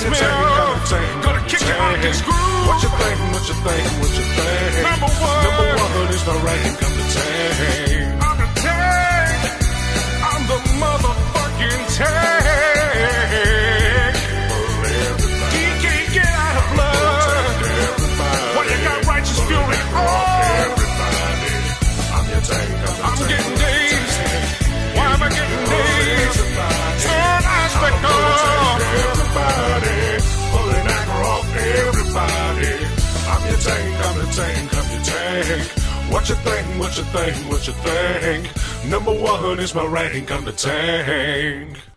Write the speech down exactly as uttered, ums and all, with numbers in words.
me up. Gonna kick you out this groove. What you think, what you think, what you think? Number one. Number one is my ranking, come to tank. I'm the tank. I'm the motherfucking tank. He can't get out of blood. Why you got righteous fury? Oh, I'm your tank, I'm the I'm tank. getting dazed. Why am I getting dazed? Turn aspect off. Everybody, pulling anchor off everybody. I'm your tank, I'm the tank, I'm your tank. What you think, what you think, what you think? Number one is my rank, I'm the tank.